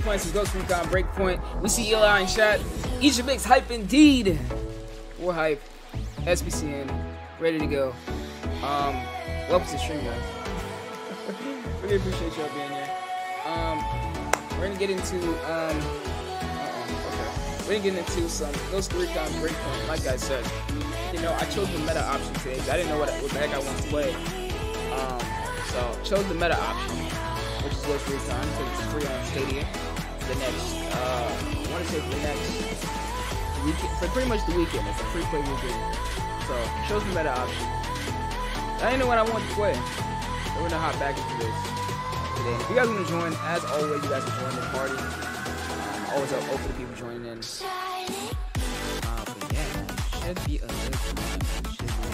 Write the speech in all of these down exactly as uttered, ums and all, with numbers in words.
playing some Ghost Recon Breakpoint. We see Eli in chat. Ejahmix hype indeed. We're hype. S B C N, ready to go. Um, welcome to the stream, guys. Really appreciate y'all being here. Um, we're gonna get into um, uh-oh, okay. We're gonna get into some Ghost Recon Breakpoint. Like I said, you know, I chose the meta option today because I didn't know what, what the heck I wanted to play. Um, so chose the meta option, which is Ghost Recon, because it's free on Stadia. For the next, uh, I want to say for the next weekend, for pretty much the weekend. It's a free play weekend. So chose the meta option. I didn't know what I wanted to play. So we're gonna hop back into this today. If you guys want to join, as always, you guys can join the party. Um, always open to people joining in. Uh, but yeah, should be a good time. Should be.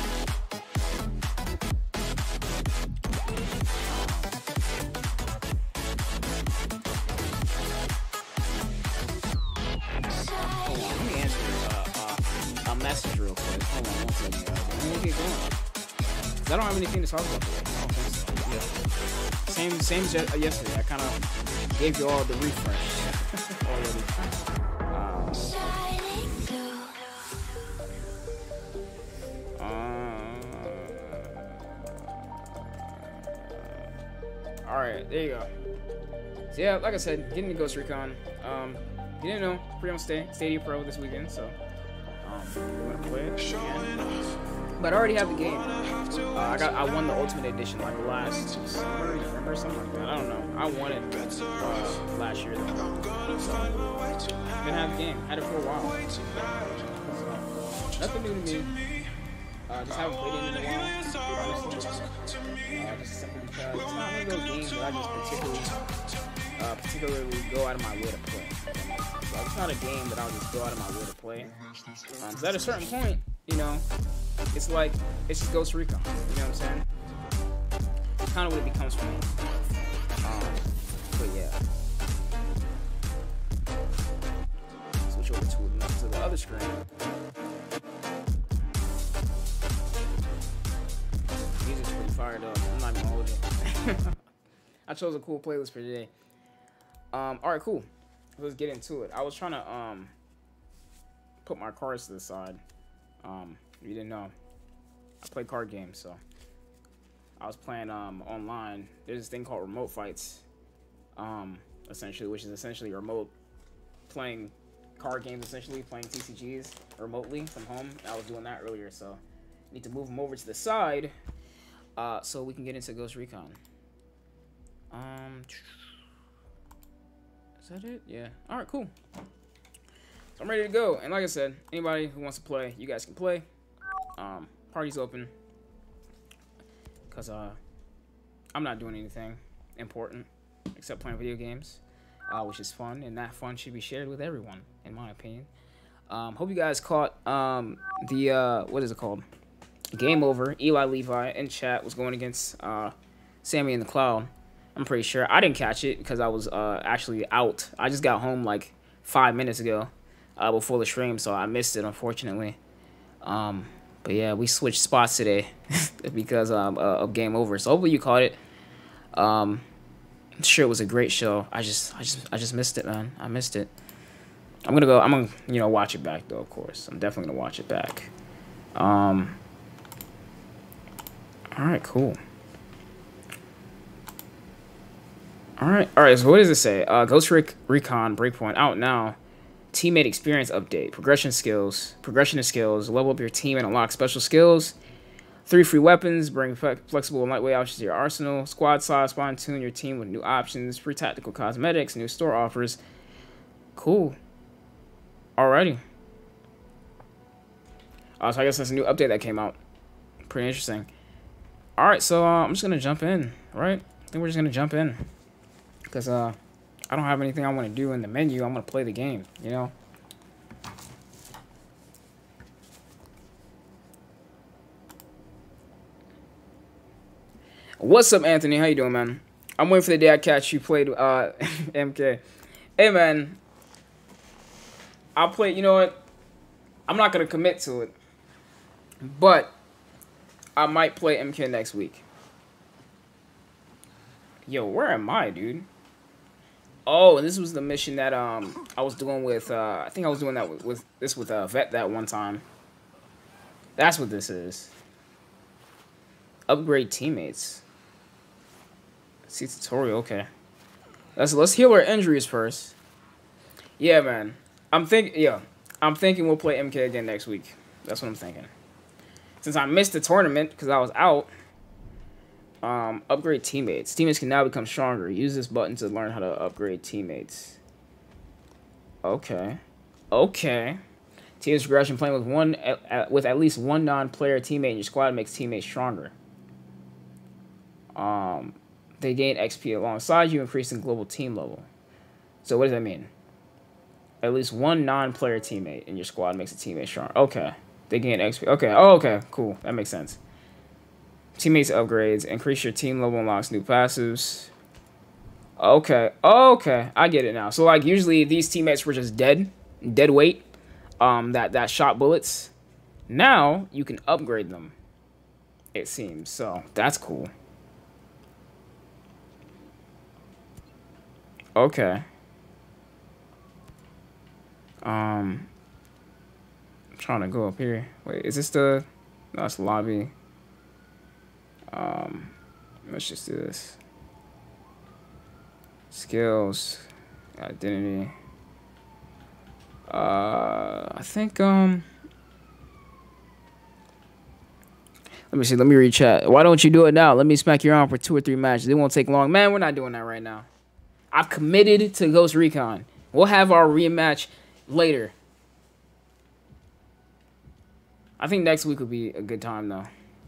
Hold on, let me answer uh, uh, a message real quick. Hold on one second, guys. Let me get going. I don't have anything to talk about today. I don't think so. Yeah. Same, same as yesterday. I kind of gave you all the refresh already. Um, uh, all right, there you go. So yeah, like I said, getting the Ghost Recon. Um, you didn't know, free on Stadia Pro this weekend, so um, we're gonna play it again. But I already have the game. Uh, I got, I won the Ultimate Edition like last summer, November, something like that. I don't know. I won it uh, last year though. So, been having the game. Had it for a while. So, nothing new to me. Uh, just haven't played it in a while. Uh, just simply because it's not one of those games that I just particularly, uh, particularly go out of my way to play. So it's not a game that I'll just go out of my way to play. Um, so at a certain point, you know, it's like, it's just Ghost Recon, you know what I'm saying? It's kind of what it becomes for me. Um, but yeah. Switch over to, to the other screen. Music's pretty fired up. I'm not even gonna hold it. I chose a cool playlist for today. Um, alright, cool. Let's get into it. I was trying to um put my cards to the side. Um, you didn't know, I play card games, so I was playing um online. There's this thing called remote fights, um, essentially, which is essentially remote playing card games, essentially playing T C Gs remotely from home. I was doing that earlier, so I need to move them over to the side, uh, so we can get into Ghost Recon. Um, is that it? Yeah. All right, cool. I'm ready to go, and like I said, anybody who wants to play, you guys can play. Um, party's open, cause uh, I'm not doing anything important except playing video games, uh, which is fun, and that fun should be shared with everyone, in my opinion. Um, hope you guys caught um the uh, what is it called? Game over. Eli Levi in chat was going against uh, Sammy in the Cloud. I'm pretty sure I didn't catch it because I was uh actually out. I just got home like five minutes ago. Uh, before the stream, so I missed it, unfortunately. Um, but yeah, we switched spots today because um, uh, of Game Over. So hopefully you caught it. Um, I'm sure it was a great show. I just, I just, I just missed it, man. I missed it. I'm gonna go. I'm gonna, you know, watch it back though. Of course, I'm definitely gonna watch it back. Um. All right, cool. All right, all right. So what does it say? Uh, Ghost Rec Recon Breakpoint out now. Teammate experience update, progression skills, progression of skills, level up your team and unlock special skills. Three free weapons, bring flexible and lightweight options to your arsenal. Squad size, fine tune your team with new options. Free tactical cosmetics, new store offers. Cool. Alrighty. Uh, so I guess that's a new update that came out. Pretty interesting. Alright, so uh, I'm just gonna jump in, right? I think we're just gonna jump in. Because, uh, I don't have anything I want to do in the menu. I'm going to play the game, you know? What's up, Anthony? How you doing, man? I'm waiting for the day I catch you played uh, M K. Hey, man. I'll play, you know what? I'm not going to commit to it. But I might play M K next week. Yo, where am I, dude? Oh, and this was the mission that um I was doing with uh I think I was doing that with, with this with uh Vet that one time. That's what this is. Upgrade teammates. See tutorial, okay. Let's let's heal our injuries first. Yeah, man. I'm think yeah. I'm thinking we'll play M K again next week. That's what I'm thinking. Since I missed the tournament because I was out. Um, upgrade teammates. Teammates can now become stronger. Use this button to learn how to upgrade teammates. Okay. Okay. Teammates progression playing with one at, with at least one non-player teammate in your squad makes teammates stronger. Um, they gain X P alongside you, increasing global team level. So what does that mean? At least one non-player teammate in your squad makes a teammate stronger. Okay. They gain X P. Okay. Oh, okay. Cool. That makes sense. Teammates upgrades. Increase your team level, unlocks new passives. Okay. Okay. I get it now. So, like, usually these teammates were just dead. Dead weight. Um, that, that shot bullets. Now, you can upgrade them. It seems. So, that's cool. Okay. Um, I'm trying to go up here. Wait, is this the... No, it's the lobby. Um, let's just do this. Skills, identity. Uh, I think, um, let me see, let me read chat. Why don't you do it now? Let me smack your arm for two or three matches. It won't take long. Man, we're not doing that right now. I've committed to Ghost Recon. We'll have our rematch later. I think next week would be a good time, though.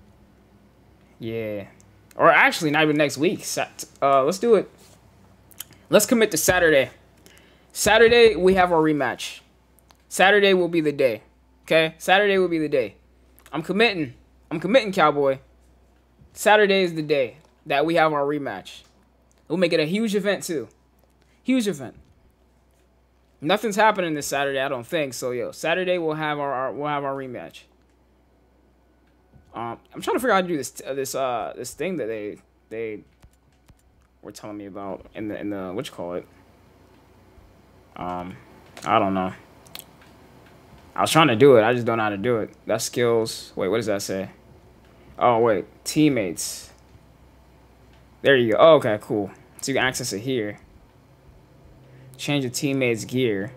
Yeah. Or actually, not even next week. Uh, let's do it. Let's commit to Saturday. Saturday, we have our rematch. Saturday will be the day. Okay? Saturday will be the day. I'm committing. I'm committing, Cowboy. Saturday is the day that we have our rematch. We'll make it a huge event, too. Huge event. Nothing's happening this Saturday, I don't think. So, yo, Saturday we'll have our, our we'll have our rematch. Um, I'm trying to figure out how to do this uh, this uh this thing that they they were telling me about in the in the what you call it. Um, I don't know. I was trying to do it. I just don't know how to do it. That's skills. Wait, what does that say? Oh wait, teammates. There you go. Oh, okay, cool. So you can access it here. Change the teammates' gear.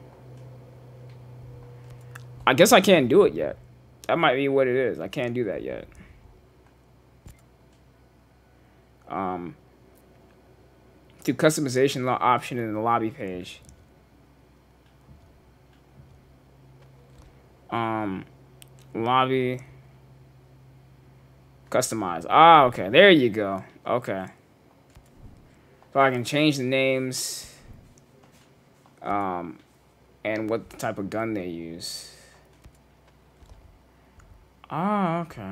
I guess I can't do it yet. That might be what it is. I can't do that yet. Um, do customization option in the lobby page. Um, lobby. Customize. Ah, okay. There you go. Okay. So I can change the names. Um, and what type of gun they use. Ah, okay.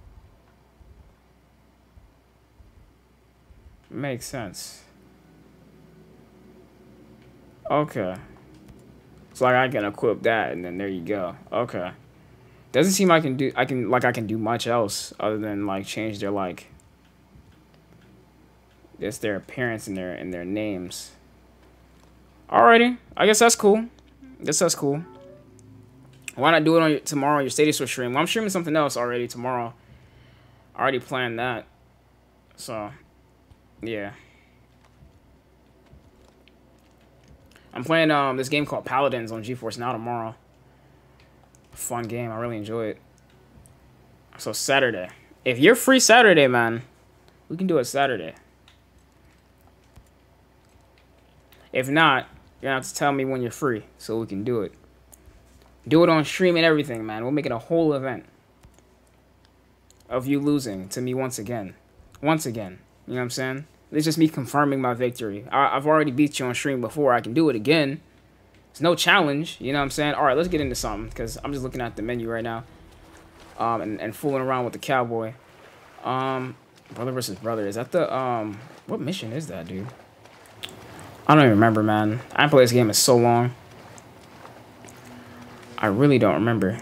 Makes sense. Okay. So like I can equip that and then there you go. Okay. Doesn't seem like I can do I can like I can do much else other than like change their like just their appearance and their and their names. Alrighty. I guess that's cool. I guess that's cool. Why not do it on your, tomorrow on your Stadia Store stream? Well, I'm streaming something else already tomorrow. I already planned that. So, yeah. I'm playing um this game called Paladins on GeForce Now tomorrow. Fun game. I really enjoy it. So, Saturday. If you're free Saturday, man, we can do it Saturday. If not, you're going to have to tell me when you're free so we can do it. Do it on stream and everything, man. We'll make it a whole event of you losing to me once again. Once again. You know what I'm saying? It's just me confirming my victory. I I've already beat you on stream before. I can do it again. It's no challenge. You know what I'm saying? All right, let's get into something because I'm just looking at the menu right now um, and, and fooling around with the cowboy. Um, brother versus brother. Is that the... um? What mission is that, dude? I don't even remember, man. I haven't played this game in so long. I really don't remember.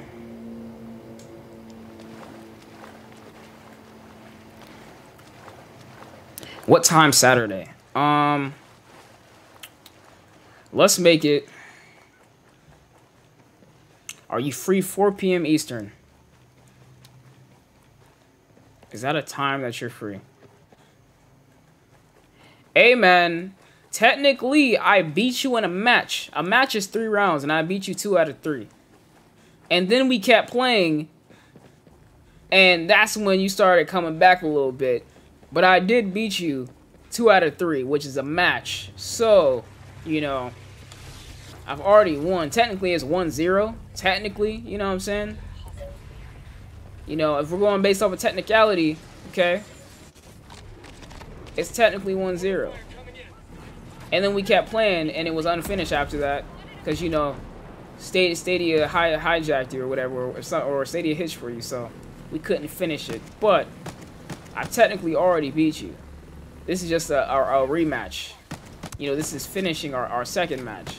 What time Saturday? Um, Let's make it. Are you free four P M Eastern? Is that a time that you're free? Hey, man. Technically, I beat you in a match. A match is three rounds, and I beat you two out of three. And then we kept playing, and that's when you started coming back a little bit. But I did beat you two out of three, which is a match. So, you know, I've already won. Technically, it's one zero. Technically, you know what I'm saying? You know, if we're going based off of technicality, okay, it's technically one zero. And then we kept playing, and it was unfinished after that. Because, you know, Stadia, Stadia hi hijacked you or whatever, or, some, or Stadia hitched for you, so we couldn't finish it. But I technically already beat you. This is just a, a, a rematch. You know, this is finishing our, our second match.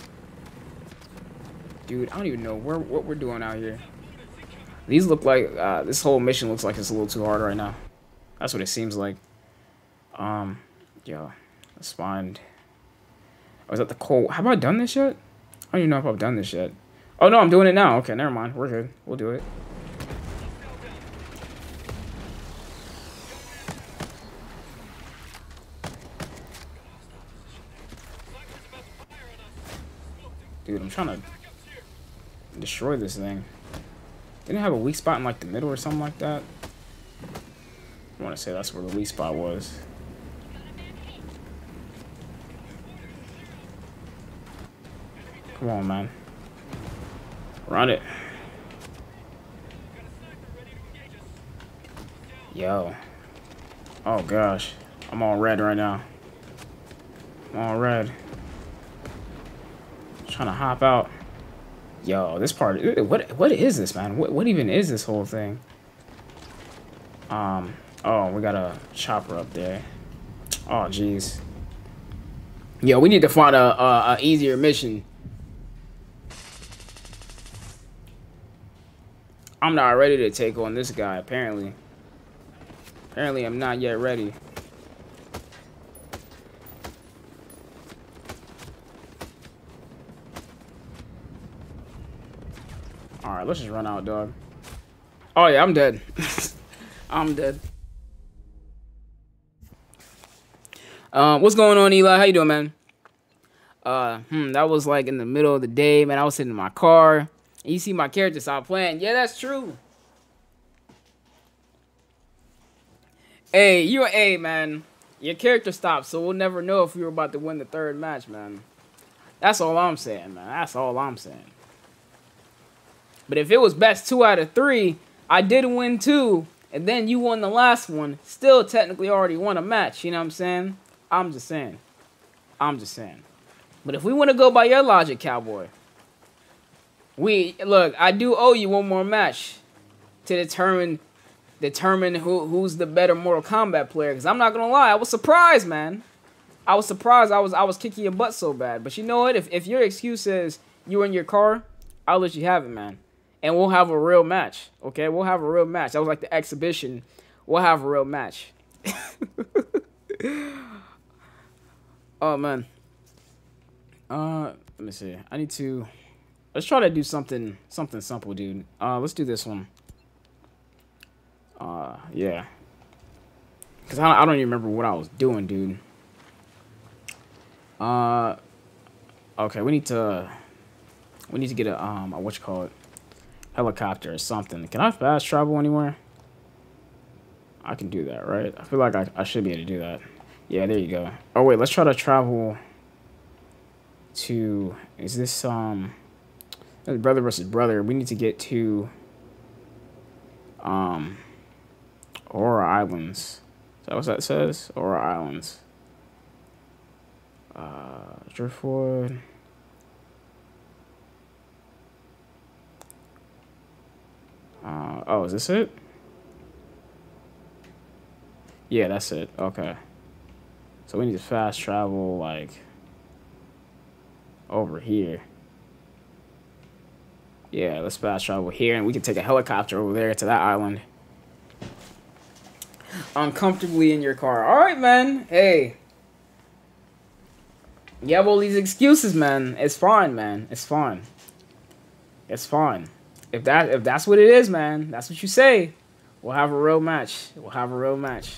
Dude, I don't even know where, what we're doing out here. These look like, uh, this whole mission looks like it's a little too hard right now. That's what it seems like. Um, yo, let's find... Oh, is that the cold? Have I done this yet? I don't even know if I've done this yet. Oh, no, I'm doing it now. Okay, never mind. We're good. We'll do it. Dude, I'm trying to destroy this thing. Didn't it have a weak spot in, like, the middle or something like that? I want to say that's where the weak spot was. Come on, man. Run it. Yo. Oh, gosh. I'm all red right now. I'm all red. Trying to hop out. Yo, this part. What, what is this, man? What, what even is this whole thing? Um. Oh, we got a chopper up there. Oh, jeez. Yo, we need to find a, a, a easier mission. I'm not ready to take on this guy, apparently. Apparently, I'm not yet ready. Alright, let's just run out, dog. Oh, yeah, I'm dead. I'm dead. Um, what's going on, Eli? How you doing, man? Uh, hmm, that was like in the middle of the day, man. I was sitting in my car, and you see my character stop playing. Yeah, that's true. Hey, you, hey, man. Your character stopped, so we'll never know if we were about to win the third match, man. That's all I'm saying, man. That's all I'm saying. But if it was best two out of three, I did win two, and then you won the last one. Still technically already won a match, you know what I'm saying? I'm just saying. I'm just saying. But if we want to go by your logic, Cowboy, we, look, I do owe you one more match to determine determine who who's the better Mortal Kombat player. Because I'm not going to lie, I was surprised, man. I was surprised I was I was kicking your butt so bad. But you know what? If, if your excuse is you were in your car, I'll let you have it, man. And we'll have a real match, okay? We'll have a real match. That was like the exhibition. We'll have a real match. Oh, man. Uh, let me see. I need to... Let's try to do something something simple, dude. Uh, let's do this one. Uh, yeah. Because I, I don't even remember what I was doing, dude. Uh, okay, we need to... We need to get a, um, a, what you call it? Helicopter or something. Can I fast travel anywhere? I can do that, right? I feel like I, I should be able to do that. Yeah, there you go. Oh, wait, let's try to travel to... Is this, um... brother versus brother. We need to get to... Um... Aurora Islands. Is that what that says? Aurora Islands. Uh... Driftwood... Uh, oh, is this it? Yeah, that's it. Okay. So we need to fast travel, like, over here. Yeah, let's fast travel here, and we can take a helicopter over there to that island. Uncomfortably in your car. All right, man. Hey. You have all these excuses, man. It's fine, man. It's fine. It's fine. If that if that's what it is, man, that's what you say. We'll have a real match. We'll have a real match.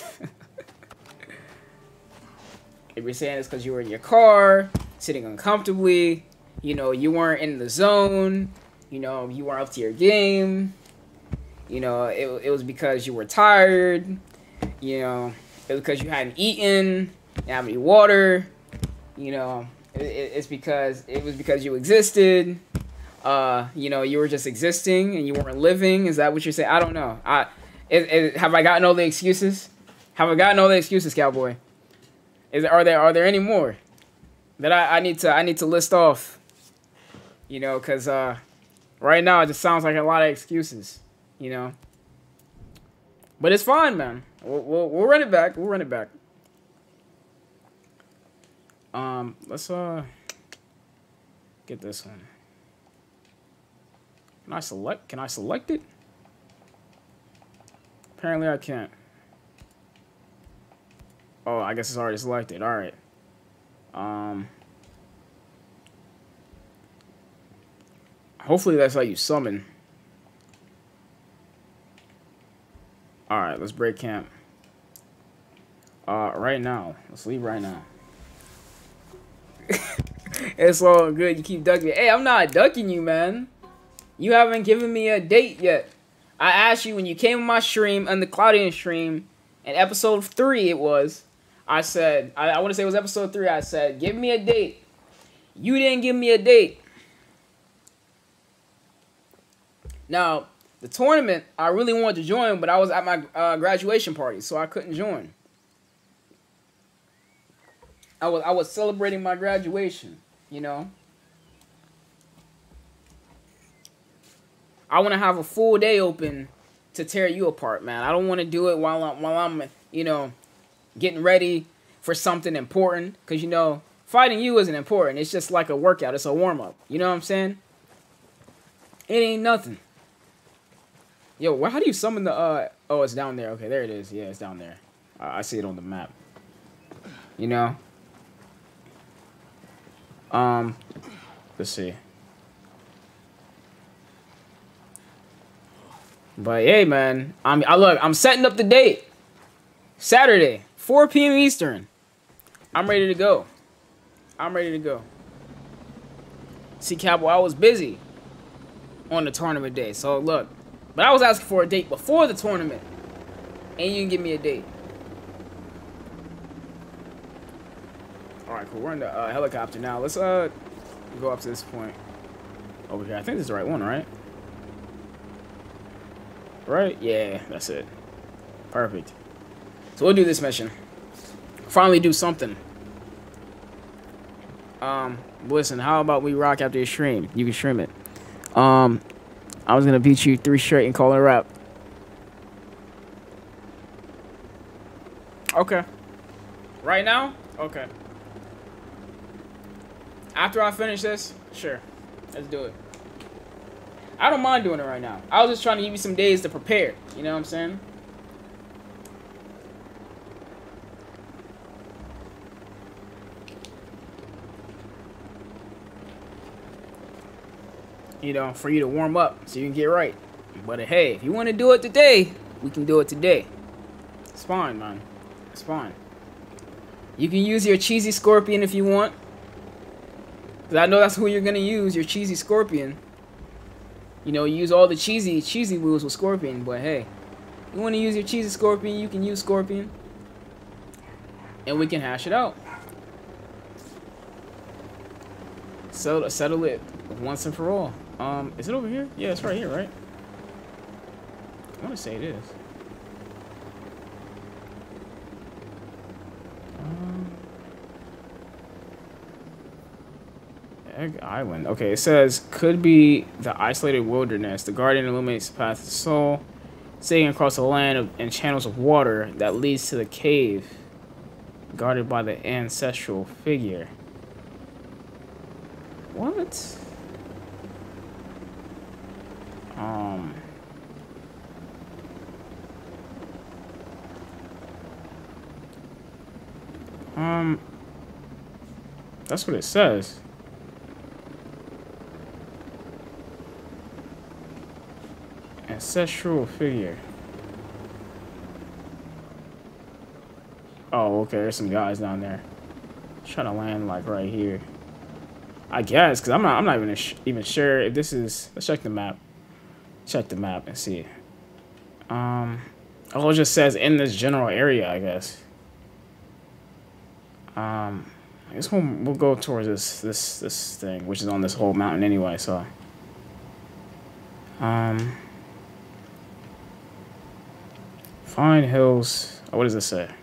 If you're saying it's because you were in your car, sitting uncomfortably, you know, you weren't in the zone, you know, you weren't up to your game, you know, it, it was because you were tired, you know, it was because you hadn't eaten, you didn't have any water, you know, it, it, it's because, it was because you existed, uh, you know, you were just existing and you weren't living. Is that what you're saying? I don't know. I, it, it, have I gotten all the excuses? Have I gotten all the excuses, Cowboy? Is are there are there any more that I, I need to I need to list off? You know, cause uh, right now it just sounds like a lot of excuses. You know, but it's fine, man. We'll we'll, we'll run it back. We'll run it back. Um, let's uh get this one. Can I select? Can I select it? Apparently I can't. Oh, I guess it's already selected. All right. Um. Hopefully that's how you summon. All right, let's break camp. Uh, right now. Let's leave right now. It's all good. You keep ducking me. Hey, I'm not ducking you, man. You haven't given me a date yet. I asked you when you came on my stream, on the Cloudian stream, in episode three it was. I said, I, I want to say it was episode three. I said, give me a date. You didn't give me a date. Now, the tournament, I really wanted to join, but I was at my uh, graduation party, so I couldn't join. I was, I was celebrating my graduation, you know. I want to have a full day open to tear you apart, man. I don't want to do it while I'm, while I'm, you know, getting ready for something important, because, you know, fighting you isn't important. It's just like a workout. It's a warm-up. You know what I'm saying? It ain't nothing. Yo, well, how do you summon the, uh, oh, it's down there. Okay, there it is. Yeah, it's down there. Uh, I see it on the map. You know? Um, let's see. But, hey, man, I'm, I look, I'm setting up the date. Saturday. four P M Eastern. I'm ready to go. I'm ready to go. See, Cowboy, I was busy on the tournament day. So, look. But I was asking for a date before the tournament. And you didn't give me a date. Alright, cool. We're in the uh, helicopter now. Let's uh go up to this point. Over here. I think this is the right one, right? Right? Yeah, that's it. Perfect. So we'll do this mission. Finally do something. Um, listen, how about we rock after your stream? You can stream it. Um, I was gonna beat you three straight and call it a wrap. Okay. Right now? Okay. After I finish this, sure. Let's do it. I don't mind doing it right now. I was just trying to give you some days to prepare. You know what I'm saying? You know, for you to warm up so you can get right. But hey, if you want to do it today, we can do it today. It's fine, man. It's fine. You can use your cheesy scorpion if you want. Because I know that's who you're going to use, your cheesy scorpion. You know, use all the cheesy, cheesy moves with Scorpion, but hey, you want to use your cheesy Scorpion, you can use Scorpion. And we can hash it out. Settle, settle it once and for all. Um, is it over here? Yeah, it's right here, right? I want to say it is. Um, Egg Island. Okay, it says, could be the isolated wilderness. The guardian illuminates the path of the soul, sailing across a land of, and channels of water that leads to the cave, guarded by the ancestral figure. What? Um... Um... That's what it says. Ancestral figure. Oh, okay. There's some guys down there. Trying to land like right here. I guess, because I'm not. I'm not even even sure if this is. Let's check the map. Check the map and see. Um. Oh, it just says in this general area, I guess. Um. I guess we'll we'll go towards this this this thing, which is on this whole mountain anyway. So. Um. Find hills. Oh, what does this say?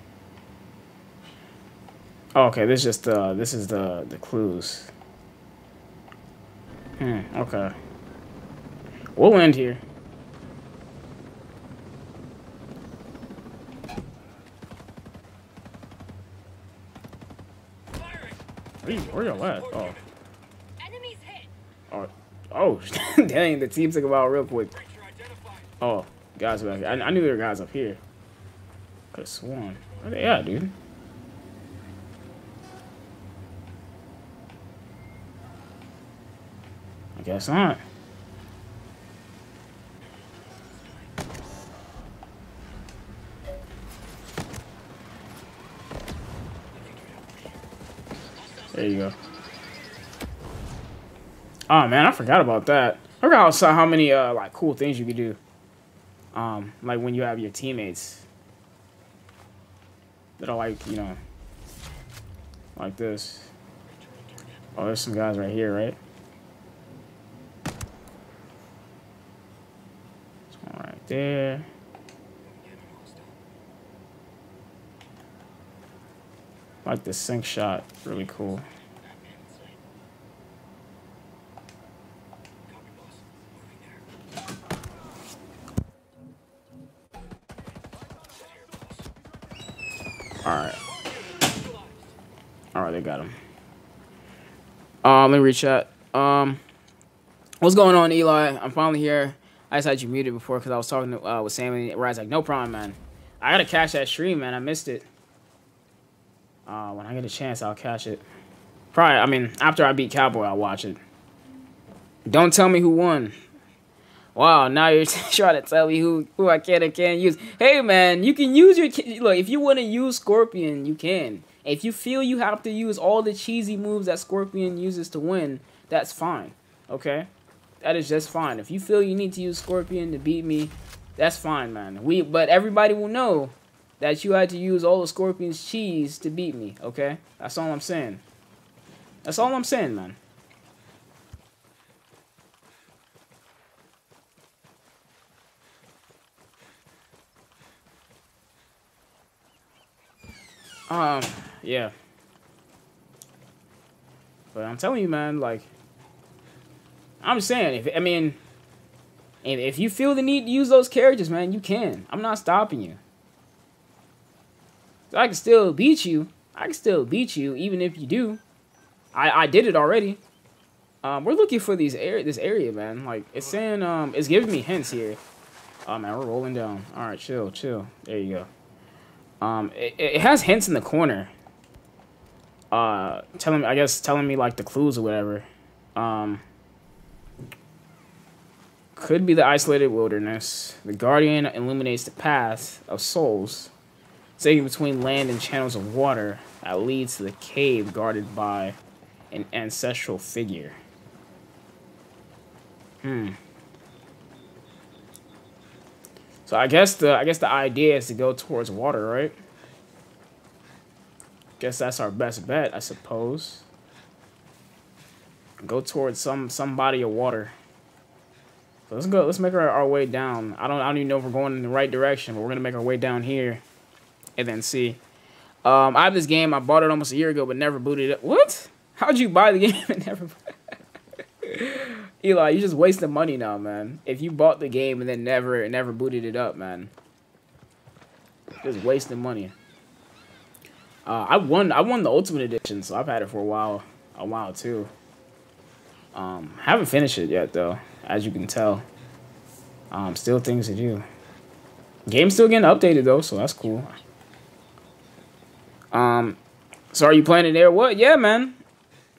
Oh, okay. This is just uh. This is the the clues. Hmm. Okay. We'll end here. Where, you, where y'all at? Oh. Enemies hit. Oh. Oh. Dang, the team took a while real quick. Oh, guys back here. I, I knew there were guys up here. Could have sworn. Where they at, dude? I guess not. There you go. Oh man, I forgot about that. I forgot how, how many uh like cool things you could do. Um, like when you have your teammates that are like, you know, like this. Oh, there's some guys right here, right? There's one right there. Like the sync shot, really cool. Alright. Alright, they got him. Um, let me reach chat. Um, what's going on, Eli? I'm finally here. I just had you muted before because I was talking to, uh, with Sam and Rise. Like, no problem, man. I gotta catch that stream, man. I missed it. Uh, when I get a chance, I'll catch it. Probably, I mean, after I beat Cowboy, I'll watch it. Don't tell me who won. Wow, now you're trying to tell me who, who I can and can't use. Hey, man, you can use your... Look, if you want to use Scorpion, you can. If you feel you have to use all the cheesy moves that Scorpion uses to win, that's fine, okay? That is just fine. If you feel you need to use Scorpion to beat me, that's fine, man. We, But everybody will know that you had to use all of Scorpion's cheese to beat me, okay? That's all I'm saying. That's all I'm saying, man. Um, yeah. But I'm telling you, man, like, I'm saying, if I mean, if, if you feel the need to use those characters, man, you can. I'm not stopping you. So I can still beat you. I can still beat you, even if you do. I, I did it already. Um, we're looking for these area, this area, man. Like, it's saying, um, it's giving me hints here. Oh, man, we're rolling down. All right, chill, chill. There you go. Um, it, it has hints in the corner. Uh, telling me, I guess, telling me, like, the clues or whatever. Um, could be the isolated wilderness. The Guardian illuminates the path of souls, sailing between land and channels of water that leads to the cave guarded by an ancestral figure. Hmm. So I guess the I guess the idea is to go towards water, right? Guess that's our best bet, I suppose. Go towards some some body of water. So let's go. Let's make our, our way down. I don't I don't even know if we're going in the right direction, but we're gonna make our way down here, and then see. Um, I have this game. I bought it almost a year ago, but never booted it up. What? How'd you buy the game and never? Eli, you're just wasting money now, man. If you bought the game and then never never booted it up, man, just wasting money. Uh, I won. I won the Ultimate Edition, so I've had it for a while. A while too. Um, haven't finished it yet though, as you can tell. Um, still things to do. Game's still getting updated though, so that's cool. Um, so are you playing it there? What? Yeah, man.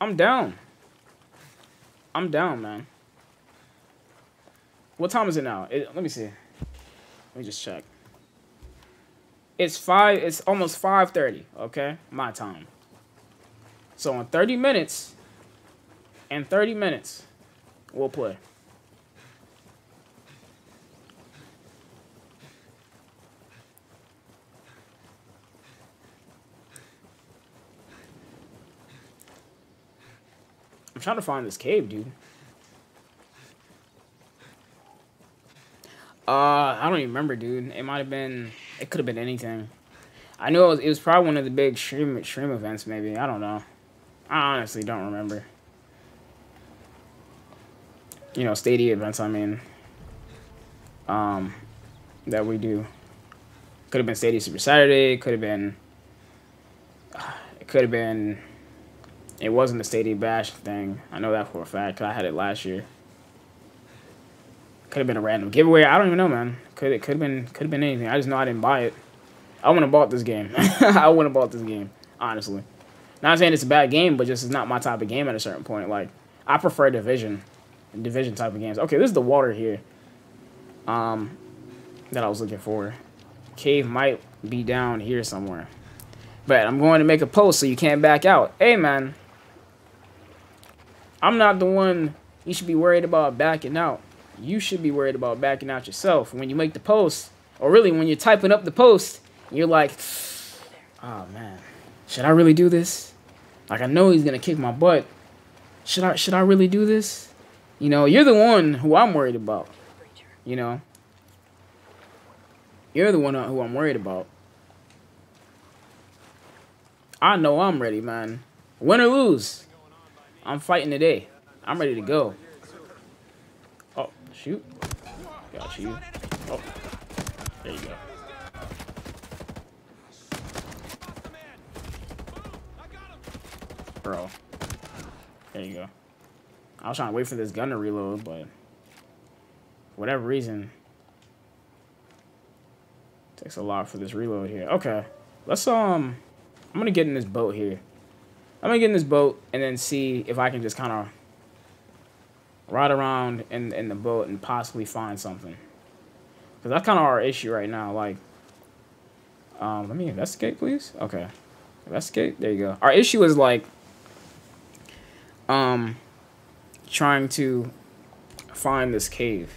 I'm down. I'm down, man. What time is it now? It, let me see. Let me just check. It's five. It's almost five thirty. Okay, my time. So in thirty minutes, in thirty minutes, we'll play. I'm trying to find this cave, dude. Uh, I don't even remember, dude. It might have been. It could have been anything. I know it was, it was probably one of the big stream stream events, maybe. I don't know. I honestly don't remember. You know, Stadia events. I mean, um, that we do. Could have been Stadia Super Saturday. Could have been. It could have been. It wasn't the Stadia Bash thing. I know that for a fact, because I had it last year. Could have been a random giveaway. I don't even know, man. Could it could have been could have been anything. I just know I didn't buy it. I wouldn't have bought this game. I wouldn't have bought this game, honestly. Not saying it's a bad game, but just it's not my type of game at a certain point. Like, I prefer Division. Division type of games. Okay, this is the water here. Um that I was looking for. Cave might be down here somewhere. But I'm going to make a post so you can't back out. Hey, man. I'm not the one you should be worried about backing out. You should be worried about backing out yourself. When you make the post, or really when you're typing up the post, you're like, oh, man, should I really do this? Like, I know he's going to kick my butt. Should I, should I really do this? You know, you're the one who I'm worried about. You know? You're the one who I'm worried about. I know I'm ready, man. Win or lose, I'm fighting today. I'm ready to go. Oh, shoot. Got you. Oh, there you go. Bro. There you go. I was trying to wait for this gun to reload, but for whatever reason, it takes a lot for this reload here. Okay. Let's, um... I'm going to get in this boat here. I'm going to get in this boat and then see if I can just kind of ride around in, in the boat and possibly find something. Because that's kind of our issue right now. Like, um, let me investigate, please. Okay. Investigate. There you go. Our issue is, like, um, trying to find this cave.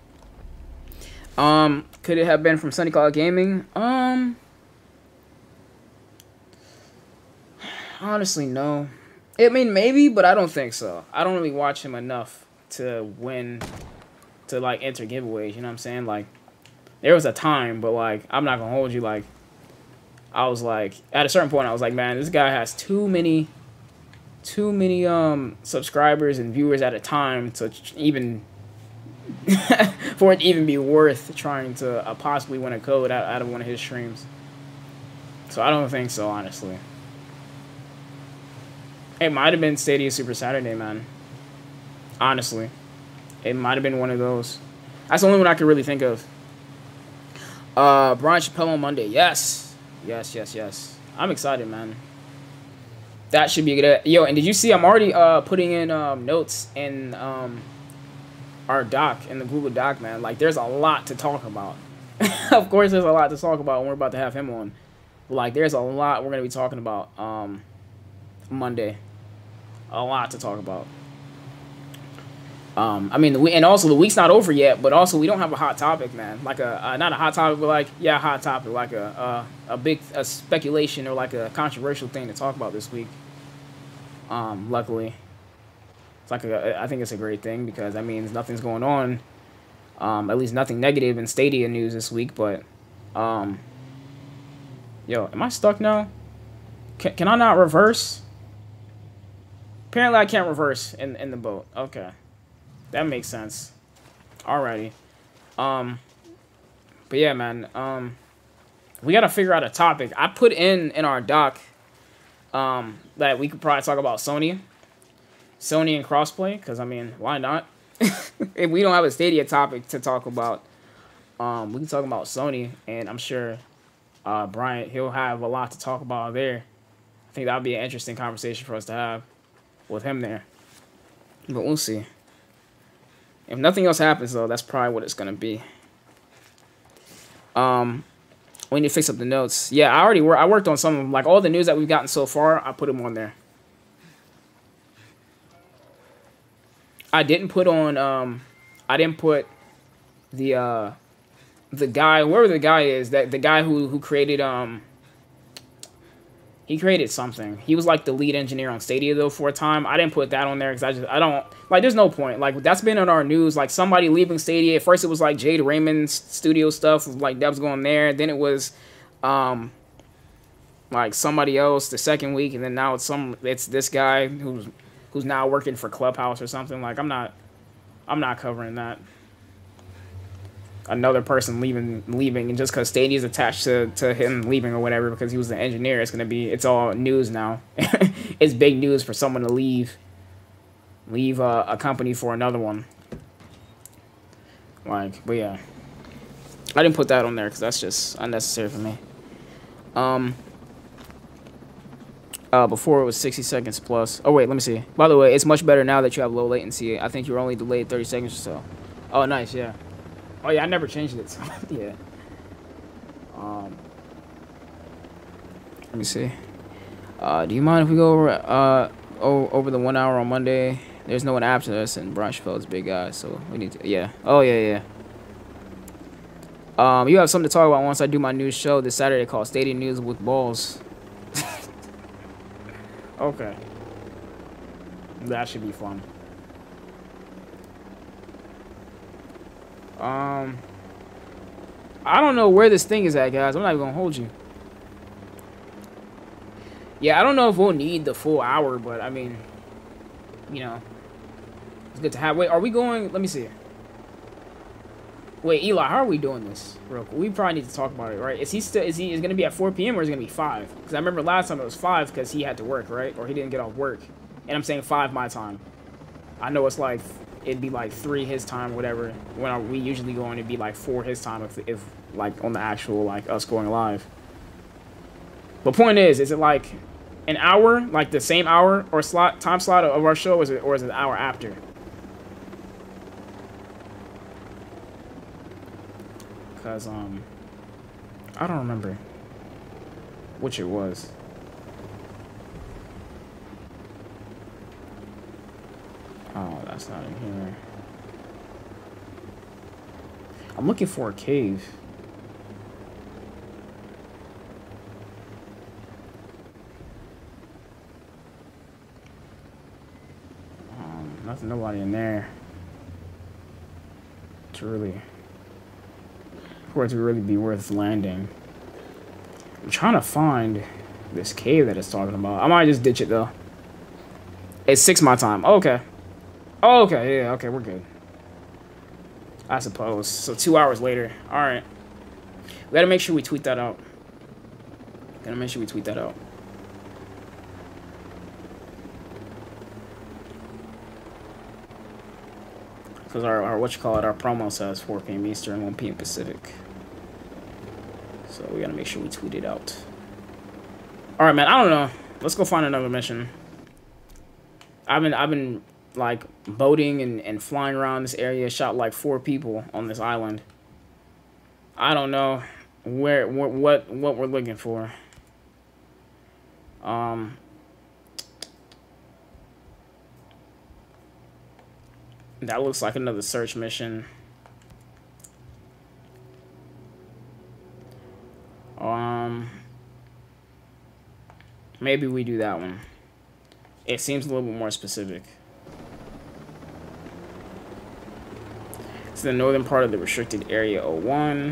Um, could it have been from Sunny Cloud Gaming? Um... Honestly, no. I mean, maybe, but I don't think so. I don't really watch him enough to win, to, like, enter giveaways, you know what I'm saying? Like, there was a time, but, like, I'm not gonna hold you, like, I was, like, at a certain point, I was like, man, this guy has too many, too many, um, subscribers and viewers at a time to even, for it to even be worth trying to uh, possibly win a code out, out of one of his streams. So I don't think so, honestly. It might have been Stadia Super Saturday, man. Honestly. It might have been one of those. That's the only one I could really think of. Uh, Brian Chappelle on Monday. Yes. Yes, yes, yes. I'm excited, man. That should be good. Yo, and did you see I'm already uh, putting in um, notes in um, our doc, in the Google Doc, man. Like, there's a lot to talk about. Of course, there's a lot to talk about when we're about to have him on. Like, there's a lot we're going to be talking about um, Monday. A lot to talk about. Um, I mean, the week, and also the week's not over yet, but also we don't have a hot topic, man. Like a uh, not a hot topic, but like yeah, a hot topic, like a uh, a big a speculation or like a controversial thing to talk about this week. Um, luckily, it's like a, I think it's a great thing because that means nothing's going on. Um, at least nothing negative in Stadia news this week. But um, yo, am I stuck now? Can can I not reverse? Apparently I can't reverse in, in the boat. Okay. That makes sense. Alrighty. Um, but yeah, man. Um, we got to figure out a topic. I put in in our doc um, that we could probably talk about Sony. Sony and crossplay. Because, I mean, why not? If we don't have a Stadia topic to talk about, um, we can talk about Sony. And I'm sure uh, Bryant, he'll have a lot to talk about there. I think that would be an interesting conversation for us to have. with him there. But we'll see. If nothing else happens, though, that's probably what it's gonna be. Um, we need to fix up the notes. Yeah, I already worked. I worked on some of them. Like all the news that we've gotten so far, I put them on there. I didn't put on. Um, I didn't put the uh, the guy, whoever the guy is, that the guy who who created um. He created something. He was like the lead engineer on Stadia though for a time. I didn't put that on there because I just I don't like. There's no point. Like that's been in our news. Like somebody leaving Stadia. At first it was like Jade Raymond's studio stuff. Like that was going there. Then it was, um, like somebody else the second week, and then now it's some. It's this guy who's who's now working for Clubhouse or something. Like I'm not, I'm not covering that. Another person leaving, leaving, and just because Stadia is attached to, to him leaving or whatever, because he was the engineer, it's gonna be, it's all news now. It's big news for someone to leave, leave uh, a company for another one. Like, but yeah, I didn't put that on there because that's just unnecessary for me. Um, uh, before it was sixty seconds plus. Oh wait, let me see. By the way, it's much better now that you have low latency. I think you're only delayed thirty seconds or so. Oh, nice, yeah. Oh yeah, I never changed it. So yeah. Um. Let me see. Uh, do you mind if we go over uh over the one hour on Monday? There's no one after us, and Braunschweig's big guy, so we need to. Yeah. Oh yeah, yeah. Um, you have something to talk about once I do my new show this Saturday called Stadia News with Balls. Okay. That should be fun. Um, I don't know where this thing is at, guys. I'm not even gonna hold you. Yeah, I don't know if we'll need the full hour, but I mean, you know, it's good to have. Wait, are we going? Let me see. Wait, Eli, how are we doing this? Real quick. We probably need to talk about it, right? Is he still? Is he? Is gonna be at four P M or is it gonna be five? Because I remember last time it was five because he had to work, right? Or he didn't get off work. And I'm saying five my time. I know it's like. It'd be like three his time, whatever. When I, we usually go on, it'd be like four his time if, if like on the actual like us going live. The point is, is it like an hour, like the same hour or slot time slot of our show, or is it or is it an hour after? Cause um, I don't remember which it was. Oh, that's not in here. I'm looking for a cave. Um, nothing, nobody in there. To really, for it to really be worth landing. I'm trying to find this cave that it's talking about. I might just ditch it though. It's six my time. Oh, okay. Oh, okay, yeah, okay, we're good. I suppose. So two hours later. Alright. We gotta make sure we tweet that out. Gotta make sure we tweet that out. Because our, our, what you call it, our promo says four P M Eastern, one P M Pacific. So we gotta make sure we tweet it out. Alright, man, I don't know. Let's go find another mission. I've been, I've been... like boating and, and flying around this area, shot like four people on this island. I don't know where what what, what we're looking for. Um that looks like another search mission. Um maybe we do that one. It seems a little bit more specific. It's the northern part of the restricted area oh one.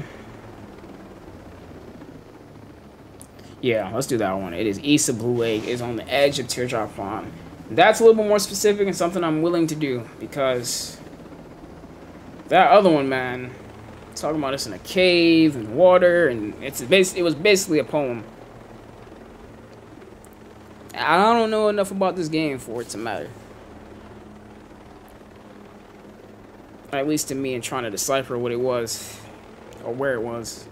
Yeah, let's do that one. It is east of Blue Lake. It is on the edge of Teardrop Farm. That's a little bit more specific and something I'm willing to do because that other one, man, talking about us in a cave and water, and it's bas it was basically a poem. I don't know enough about this game for it to matter. At least to me, in trying to decipher what it was or where it was.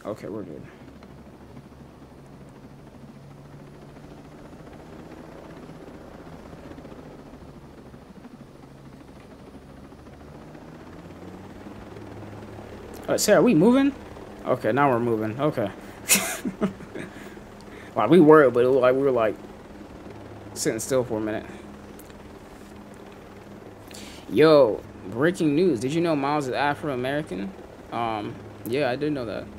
Okay, we're good. Uh, Sarah, are we moving? Okay, now we're moving. Okay. Like, we were, but it was like we were like sitting still for a minute. Yo, breaking news. Did you know Miles is Afro-American? Um, yeah, I did know that.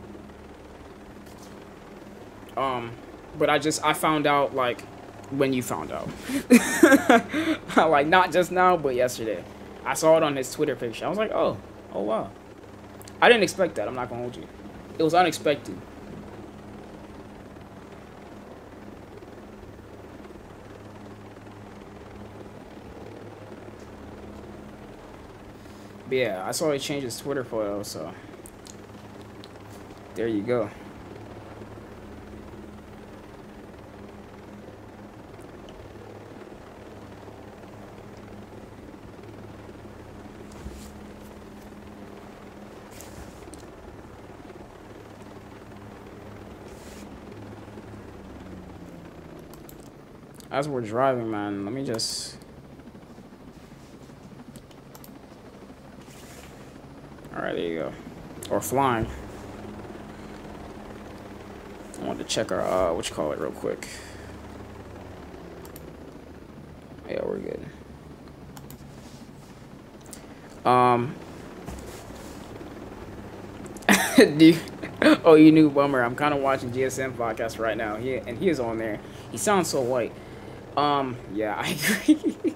Um, but I just, I found out, like, when you found out. Like, not just now, but yesterday. I saw it on his Twitter picture. I was like, oh, oh, wow. I didn't expect that. I'm not gonna hold you. It was unexpected. But yeah, I saw he changed his Twitter photo, so there you go. As we're driving, man, let me just... Alright, there you go. Or flying. I want to check our, uh, what you call it real quick. Yeah, we're good. Um... Do you, oh, you knew Bummer. I'm kind of watching G S M podcast right now. He, and he is on there. He sounds so white. Um, yeah, I agree.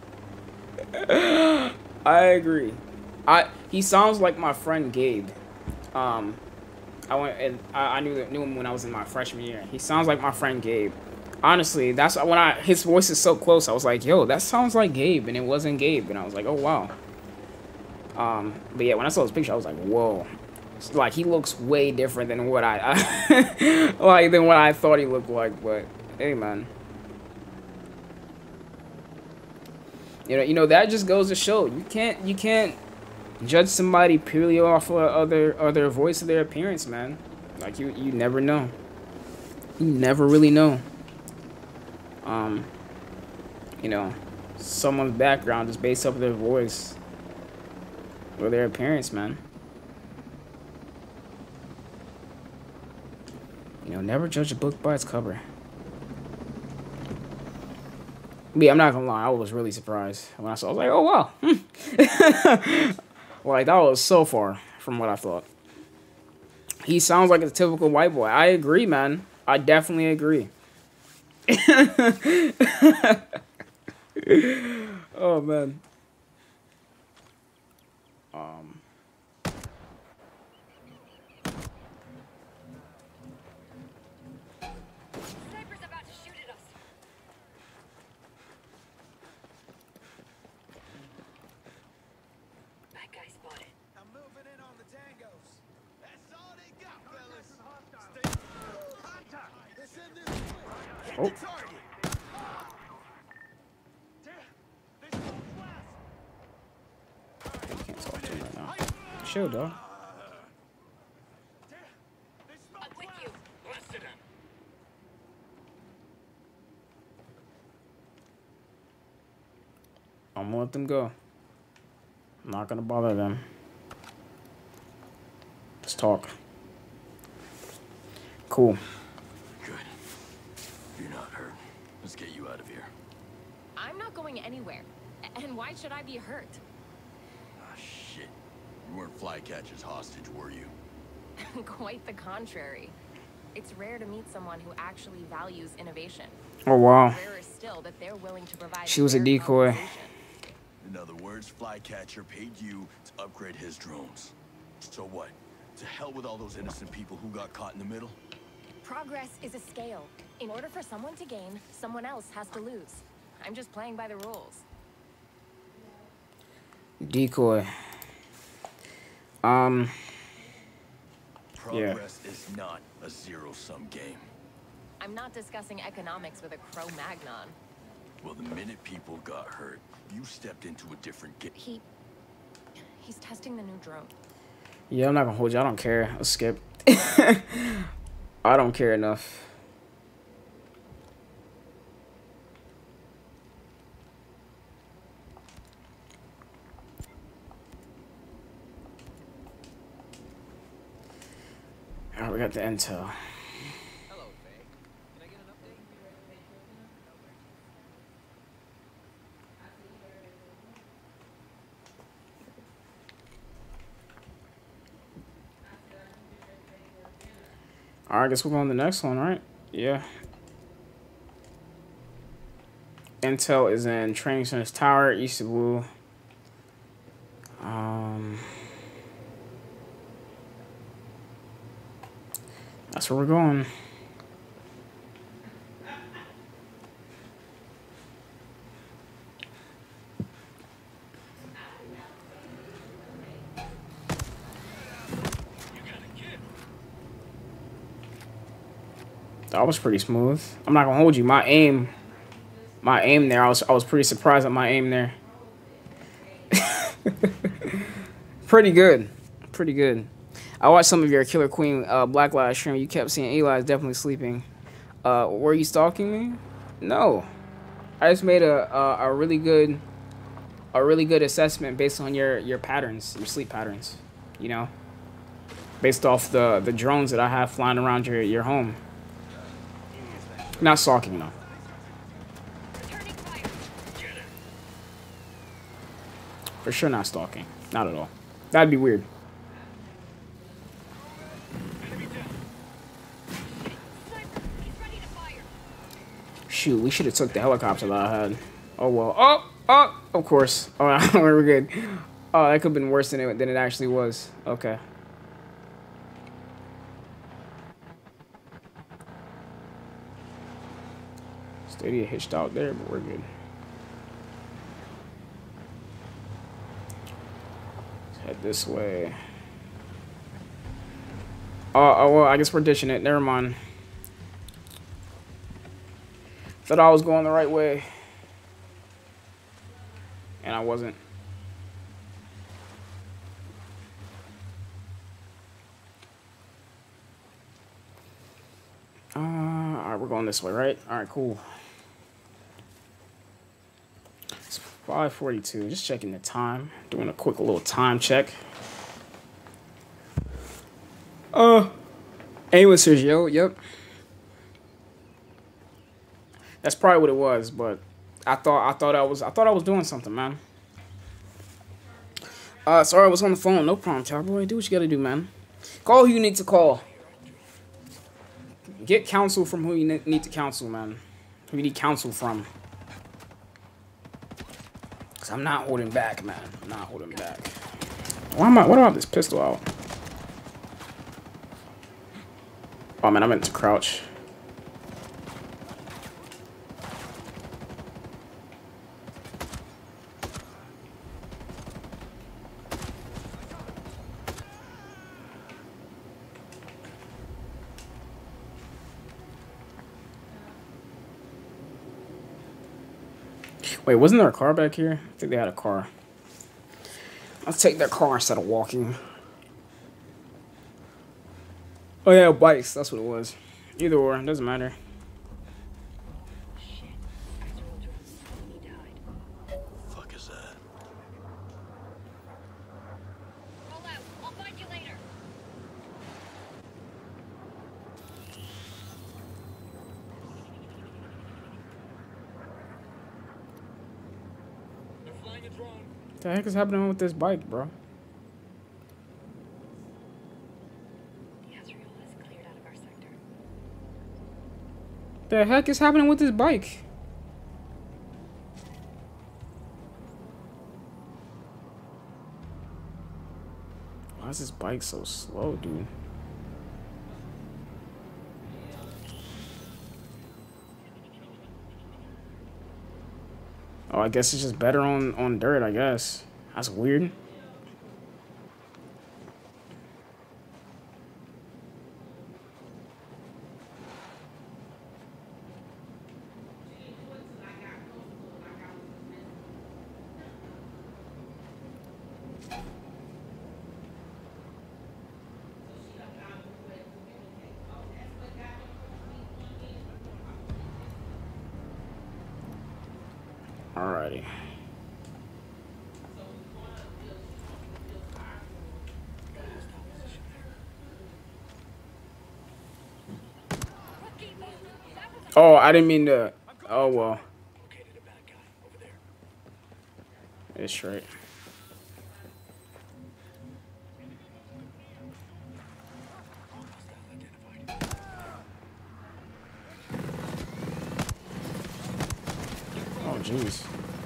I agree. I he sounds like my friend Gabe. Um, I went and I, I knew knew him when I was in my freshman year. He sounds like my friend Gabe. Honestly, that's when I his voice is so close. I was like, yo, that sounds like Gabe, and it wasn't Gabe, and I was like, oh wow. Um, but yeah, when I saw his picture, I was like, whoa. Like, he looks way different than what I, I like than what I thought he looked like. But hey, man. You know, you know that just goes to show you can't you can't judge somebody purely off of other other voice of their appearance, man. Like you you never know. You never really know. Um, you know, someone's background is based off of their voice or their appearance, man. You know, never judge a book by its cover. But yeah, I'm not gonna lie, I was really surprised when I saw it. I was like, oh wow. Hmm. Like, that was so far from what I thought. He sounds like a typical white boy. I agree, man. I definitely agree. Oh man. Um Oh. You can't talk to him right now. Chill, dog. I'm with you. I'm gonna let them go. I'm not gonna bother them. Let's talk. Cool. Good. You're not hurt. Let's get you out of here. I'm not going anywhere. And why should I be hurt? Ah, shit. You weren't Flycatcher's hostage, were you? Quite the contrary. It's rare to meet someone who actually values innovation. Oh, wow. Rarer still that they're willing to provide. She was a fair decoy. compensation. In other words, Flycatcher paid you to upgrade his drones. So what? To hell with all those innocent people who got caught in the middle? Progress is a scale. In order for someone to gain, someone else has to lose. I'm just playing by the rules. Decoy. Um. Progress yeah. is not a zero-sum game. I'm not discussing economics with a Cro-Magnon. Well, the minute people got hurt, you stepped into a different game. He... He's testing the new drone. Yeah, I'm not gonna hold you. I don't care. Let's skip. I don't care enough. Alright, we got the intel. Alright, I guess we're going to the next one, right? Yeah. Intel is in Training Center's Tower, East of Blue. Um, that's where we're going. That was pretty smooth. I'm not gonna hold you. My aim, my aim there. I was I was pretty surprised at my aim there. Pretty good, pretty good. I watched some of your Killer Queen uh, Black live stream. You kept saying Eli's definitely sleeping. Uh, were you stalking me? No, I just made a, a a really good a really good assessment based on your your patterns, your sleep patterns. You know, based off the the drones that I have flying around your your home. Not stalking, no. For sure not stalking. Not at all. That'd be weird. Shoot, we should have took the helicopter that I had. Oh, well. Oh! Oh! Of course. Oh, we're good. Oh, that could have been worse than it, than it actually was. Okay. Stadia hitched out there, but we're good. Let's head this way. Oh, oh, well, I guess we're ditching it. Never mind. Thought I was going the right way. And I wasn't. Uh, alright, we're going this way, right? Alright, cool. five forty-two, just checking the time. Doing a quick little time check. Uh, anyway, Sergio, yep. That's probably what it was, but I thought I thought I was I thought I was doing something, man. Uh, sorry I was on the phone. No problem, Cowboy. Do what you gotta do, man. Call who you need to call. Get counsel from who you need to counsel, man. Who you need counsel from. Cause I'm not holding back, man. I'm not holding back. Why am I? What do I have this pistol out? Oh man, I meant to crouch. Wait, wasn't there a car back here? I think they had a car. Let's take that car instead of walking. Oh yeah, bikes. That's what it was. Either or, it doesn't matter. Fuck is that? Roll out. I'll find you later. They're flying a drone. What the heck is happening with this bike, bro? The heck is happening with this bike? Why is this bike so slow, dude? Oh, I guess it's just better on, on dirt, I guess. That's weird. Alrighty. Oh, I didn't mean to. Oh, well. It's straight. Oh, jeez.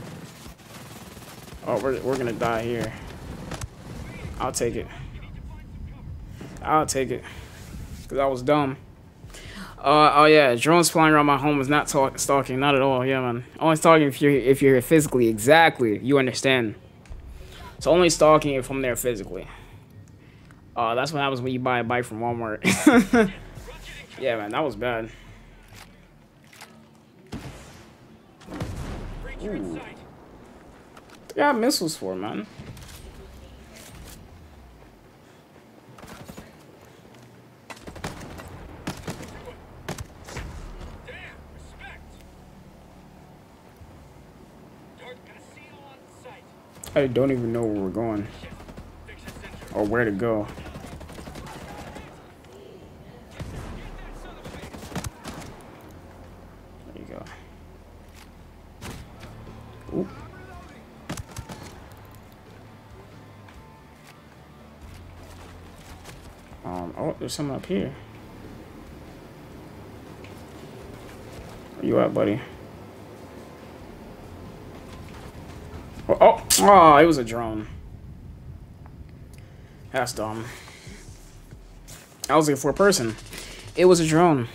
Oh, we're, we're gonna die here. I'll take it. I'll take it. Because I was dumb. Uh, oh yeah, drones flying around my home is not talk stalking, not at all. Yeah, man. Only stalking if you're if you're here physically. Exactly, you understand. It's only stalking if I'm there physically. Uh, that's what happens when you buy a bike from Walmart. Yeah, man, that was bad. Ooh. They got missiles for, man. I don't even know where we're going or where to go. There you go. Ooh. Um, oh, there's something up here. Where you at, buddy? Oh, oh, oh, it was a drone. That's dumb. I was looking for a person. It was a drone.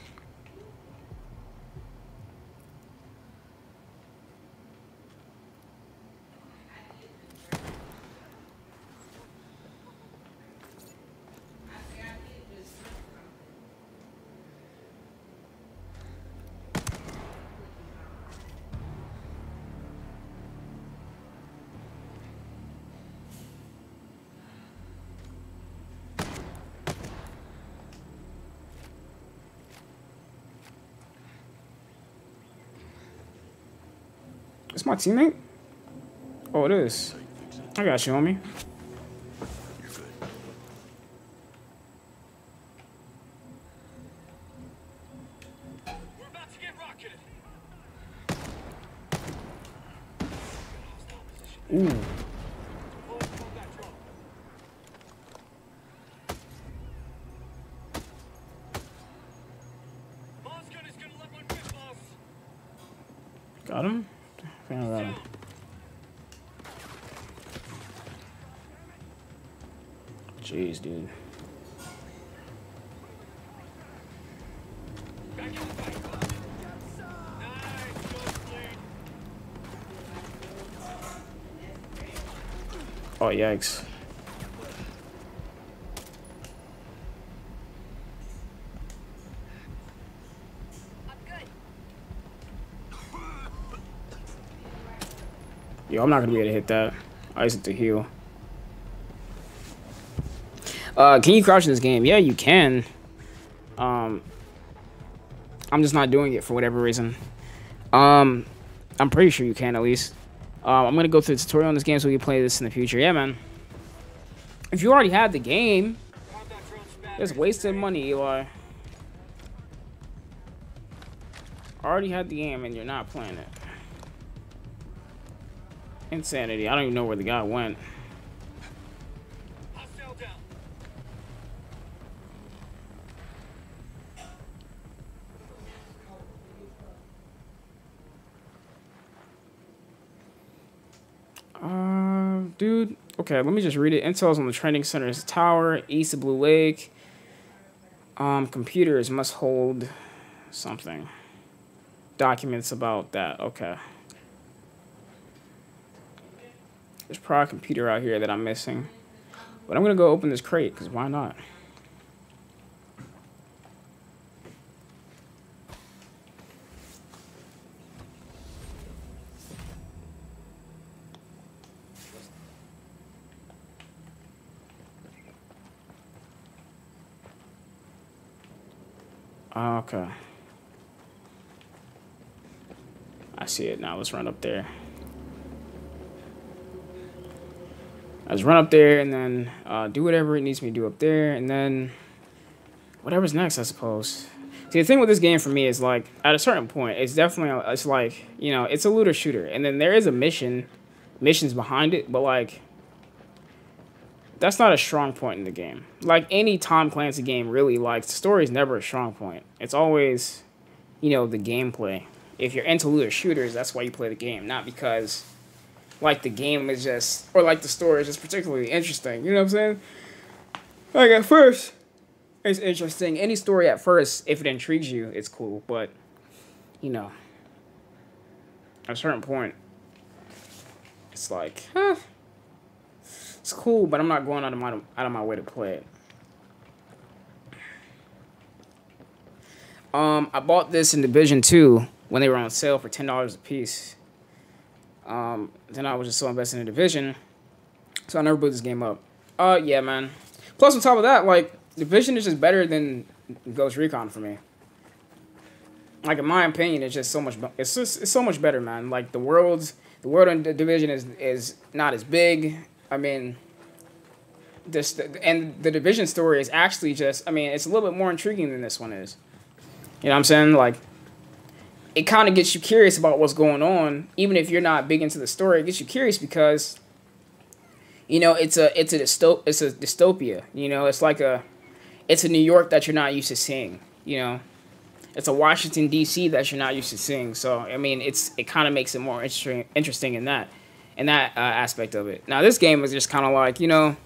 It's my teammate? Oh, it is. I got you, homie. You're good. We're about to get rocketed. Ooh. Got him? I think I got him. Jeez, dude. Oh, yikes. Yo, I'm not gonna be able to hit that. I used to heal. Uh, can you crouch in this game? Yeah, you can. Um, I'm just not doing it for whatever reason. Um, I'm pretty sure you can at least. Um, I'm gonna go through the tutorial on this game so we can play this in the future. Yeah, man. If you already had the game, just wasted money, Eli. Already had the game and you're not playing it. Insanity. I don't even know where the guy went. Uh, dude. Okay, let me just read it. Intel's on the training center's tower, east of Blue Lake. Um, computers must hold something. Documents about that. Okay. There's probably a computer out here that I'm missing. But I'm going to go open this crate, because why not? Okay. I see it now. Let's run up there. I just run up there and then uh, do whatever it needs me to do up there, and then whatever's next, I suppose. See, the thing with this game for me is, like, at a certain point, it's definitely, it's like, you know, it's a looter shooter, and then there is a mission, missions behind it, but, like, that's not a strong point in the game. Like, any Tom Clancy game, really, like, the story is never a strong point. It's always, you know, the gameplay. If you're into looter shooters, that's why you play the game, not because, like, the game is just, or, like, the story is just particularly interesting, you know what I'm saying? Like, at first, it's interesting. Any story at first, if it intrigues you, it's cool, but, you know, at a certain point, it's like, huh, it's cool, but I'm not going out of my, out of my way to play it. Um, I bought this in Division two when they were on sale for ten dollars a piece. Um, then I was just so invested in Division, so I never boot this game up. Uh, yeah, man. Plus, on top of that, like, Division is just better than Ghost Recon for me. Like, in my opinion, it's just so much. It's just, it's so much better, man. Like, the world's the world in the Division is is not as big. I mean, this and the Division story is actually just. I mean, it's a little bit more intriguing than this one is. You know what I'm saying? Like, it kind of gets you curious about what's going on, even if you're not big into the story. It gets you curious because, you know, it's a it's a dystop it's a dystopia. You know, it's like a it's a New York that you're not used to seeing. You know, it's a Washington D C that you're not used to seeing. So I mean, it's it kind of makes it more interesting interesting in that in that uh, aspect of it. Now this game is just kind of like, you know,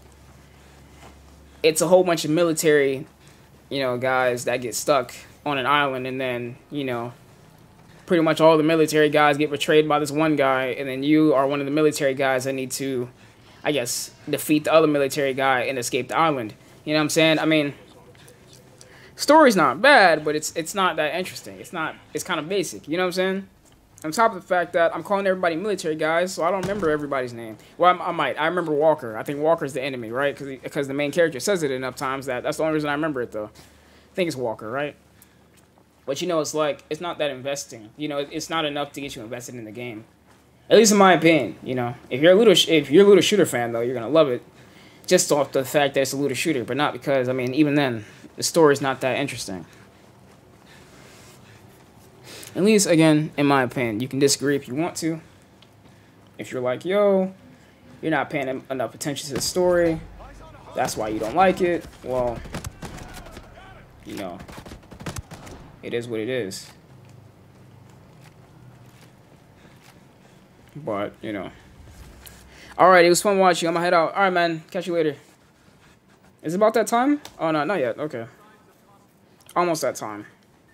it's a whole bunch of military, you know, guys that get stuck on an island, and then, you know, pretty much all the military guys get betrayed by this one guy, and then you are one of the military guys that need to, I guess, defeat the other military guy and escape the island. You know what I'm saying? I mean, story's not bad, but it's it's not that interesting. It's not, it's kind of basic. You know what I'm saying? On top of the fact that I'm calling everybody military guys, so I don't remember everybody's name. Well, I, I might. I remember Walker. I think Walker's the enemy, right? Because because the main character says it enough times that that's the only reason I remember it, though. I think it's Walker, right? But, you know, it's like, it's not that investing. You know, it's not enough to get you invested in the game. At least in my opinion, you know. If you're a looter, if you're a looter shooter fan, though, you're going to love it. Just off the fact that it's a looter shooter. But not because, I mean, even then, the story's not that interesting. At least, again, in my opinion. You can disagree if you want to. If you're like, yo, you're not paying enough attention to the story, that's why you don't like it. Well, you know, it is what it is. But, you know. Alright, it was fun watching. I'm gonna head out. Alright, man. Catch you later. Is it about that time? Oh, no, not yet. Okay. Almost that time.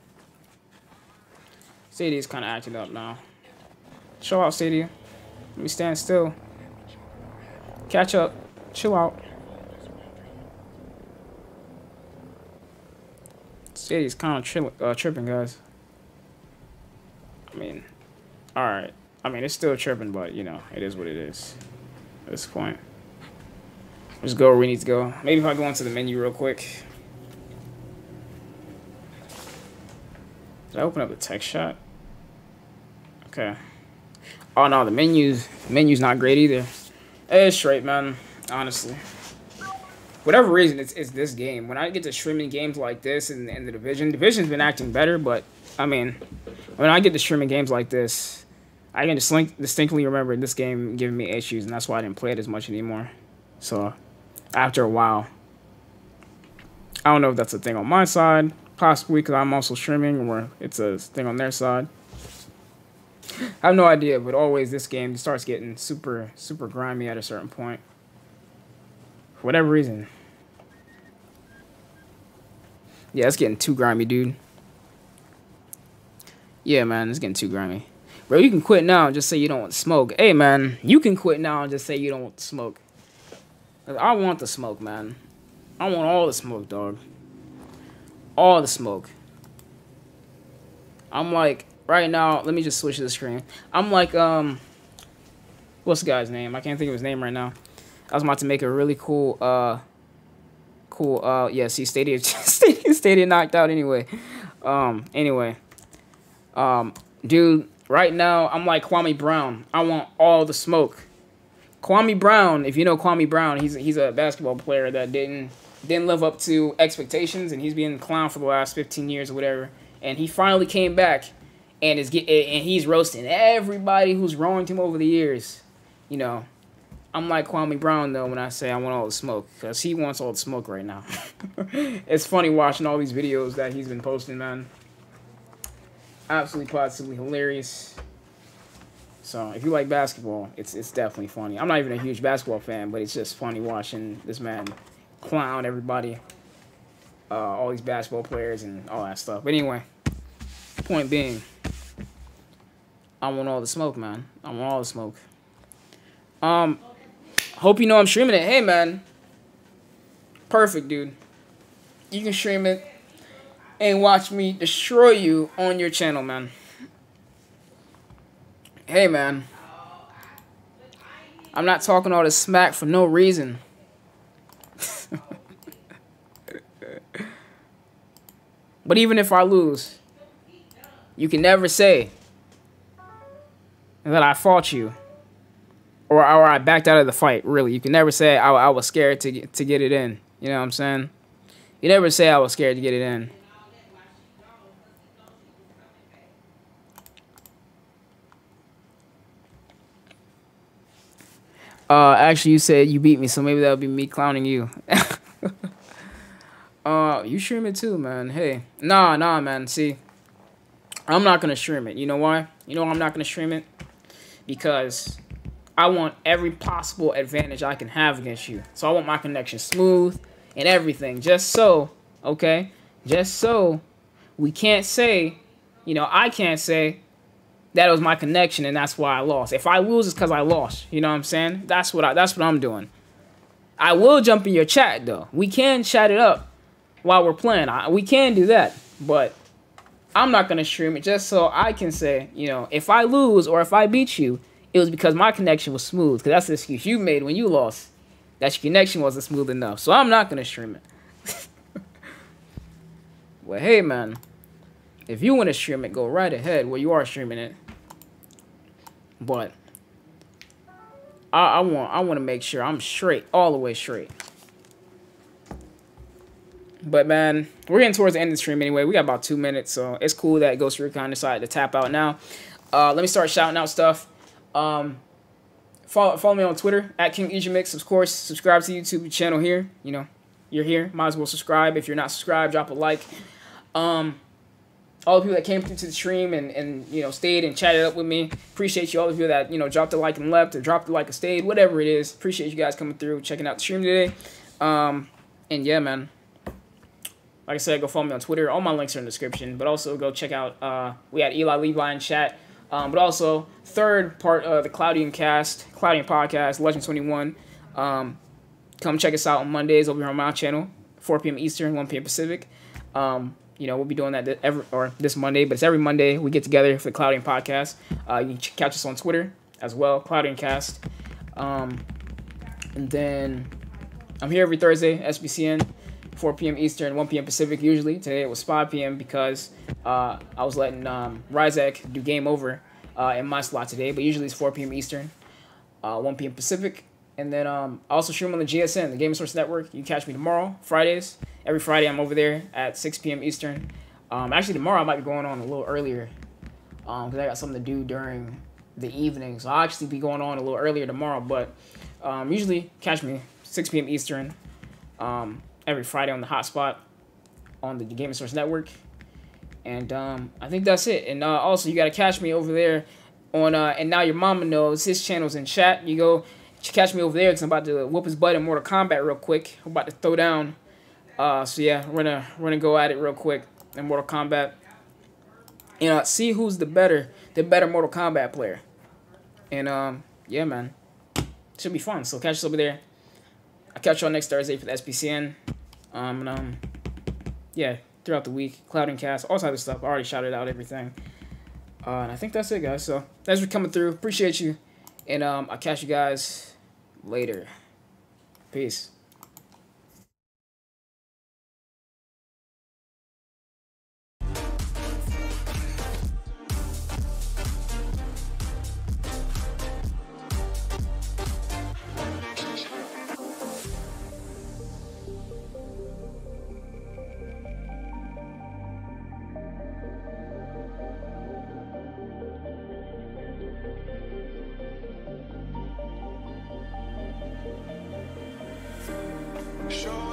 Stadia's kind of acting up now. Chill out, Stadia. Let me stand still. Catch up. Chill out. Stadia's kind of chill, uh, tripping, guys. I mean, alright. I mean, it's still tripping, but, you know, it is what it is at this point. Let's go where we need to go. Maybe if I go into the menu real quick. Did I open up the text shot? Okay. Oh, no, the menu's, the menu's not great either. It's straight, man, honestly. Whatever reason, it's, it's this game. When I get to streaming games like this and, and the Division, Division's been acting better, but, I mean, when I get to streaming games like this, I can just distinctly remember this game giving me issues, and that's why I didn't play it as much anymore. So, after a while, I don't know if that's a thing on my side, possibly because I'm also streaming, or it's a thing on their side. I have no idea, but always this game starts getting super, super grimy at a certain point. For whatever reason. Yeah, it's getting too grimy, dude. Yeah, man, it's getting too grimy. Bro, you can quit now and just say you don't want to smoke. Hey, man, you can quit now and just say you don't want to smoke. I want the smoke, man. I want all the smoke, dog. All the smoke. I'm like, right now, let me just switch to the screen. I'm like, um, what's the guy's name? I can't think of his name right now. I was about to make a really cool, uh, cool, uh, yeah, see, Stadia, Stadia, Stadia knocked out anyway. Um, anyway. Um, dude, right now, I'm like Kwame Brown. I want all the smoke. Kwame Brown, if you know Kwame Brown, he's he's a basketball player that didn't didn't live up to expectations, and he's been clowned for the last fifteen years or whatever. And he finally came back, and is get and he's roasting everybody who's wronged him over the years. You know, I'm like Kwame Brown though when I say I want all the smoke, because he wants all the smoke right now. It's funny watching all these videos that he's been posting, man. Absolutely positively hilarious. So if you like basketball, it's it's definitely funny. I'm not even a huge basketball fan, but it's just funny watching this man clown everybody, uh, all these basketball players and all that stuff. But anyway, point being, I want all the smoke, man. I want all the smoke. Um, hope you know I'm streaming it. Hey, man. Perfect, dude. You can stream it and watch me destroy you on your channel, man. Hey, man. I'm not talking all this smack for no reason. But even if I lose, you can never say that I fought you or, or I backed out of the fight, really. You can never say I, I was scared to get, to get it in. You know what I'm saying? You never say I was scared to get it in. Uh, actually, you said you beat me, so maybe that would be me clowning you. uh, you stream it too, man. Hey. Nah, nah, man. See, I'm not going to stream it. You know why? You know why I'm not going to stream it? Because I want every possible advantage I can have against you. So I want my connection smooth and everything. Just so, okay? Just so we can't say, you know, I can't say that was my connection and that's why I lost. If I lose, it's because I lost. You know what I'm saying? That's what I, that's what I'm doing. I will jump in your chat, though. We can chat it up while we're playing. I, we can do that. But I'm not going to stream it just so I can say, you know, if I lose or if I beat you, it was because my connection was smooth. Because that's the excuse you made when you lost. That your connection wasn't smooth enough. So I'm not going to stream it. Well, hey, man. If you want to stream it, go right ahead where you are streaming it. But I, I want I want to make sure I'm straight, all the way straight. But, man, we're getting towards the end of the stream anyway. We got about two minutes, so it's cool that Ghost Recon decided to tap out now. Uh, let me start shouting out stuff. Um, follow, follow me on Twitter, at KingEjahmix. Of course, subscribe to the YouTube channel here. You know, you're here. Might as well subscribe. If you're not subscribed, drop a like. Um, all the people that came through to the stream and, and, you know, stayed and chatted up with me. Appreciate you. All the people that, you know, dropped a like and left or dropped a like and stayed. Whatever it is. Appreciate you guys coming through, checking out the stream today. Um, and, yeah, man. Like I said, go follow me on Twitter. All my links are in the description. But also go check out, uh, we had Eli Levi in chat. Um, but also, third part of the Cloudian cast, Cloudian podcast, Legend twenty-one. Um, come check us out on Mondays over here on my channel, four P M Eastern, one P M Pacific. Um, you know, we'll be doing that th every, or this Monday, but it's every Monday we get together for the Cloudian podcast. Uh, you can catch us on Twitter as well, Cloudian cast. Um, and then I'm here every Thursday, S B C N. four P M Eastern, one P M Pacific usually. Today it was five P M because uh, I was letting um, Ryzek do Game Over uh, in my slot today. But usually it's four P M Eastern, uh, one P M Pacific. And then um, I also stream on the G S N, the Gaming Source Network. You can catch me tomorrow, Fridays. Every Friday I'm over there at six P M Eastern. Um, actually, tomorrow I might be going on a little earlier because um, I got something to do during the evening. So I'll actually be going on a little earlier tomorrow. But um, usually catch me six P M Eastern. Um, every Friday on the hotspot on the Gaming Source Network. And um, I think that's it. And uh, also, you got to catch me over there on, uh, and now your mama knows, his channel's in chat. You go catch me over there because I'm about to whoop his butt in Mortal Kombat real quick. I'm about to throw down. Uh, so yeah, we're gonna we're gonna go at it real quick in Mortal Kombat. You know, see who's the better the better Mortal Kombat player. And um, yeah, man, should be fun. So catch us over there. I'll catch y'all next Thursday for the S P C N. Um, and, um, yeah, throughout the week, Cloud and Cast, all types of stuff. I already shouted out everything. Uh, and I think that's it, guys. So thanks for coming through. Appreciate you. And um, I'll catch you guys later. Peace. Show